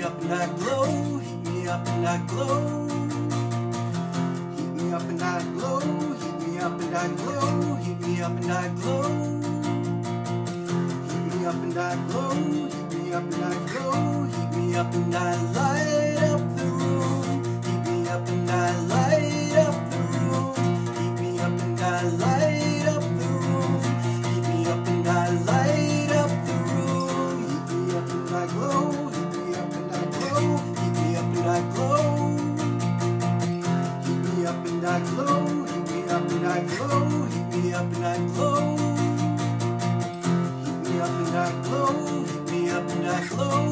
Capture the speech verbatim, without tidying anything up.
me up and I glow, heat me up and I glow. Heat me up and I glow, heat me up and I glow, heat me up and I glow. Heat me up and I glow, heat me up and I glow, heat me up and I light up the room. Heat me up and I light up the room. Heat me up and I light up the room. Heat me up and I light up the room. Heat me up and I glow, heat me up and I glow, heat me up and I glow. Heat me up and I glow, heat me up and I glow, heat me up and I glow. Heat me up and I glow, heat me up and I glow.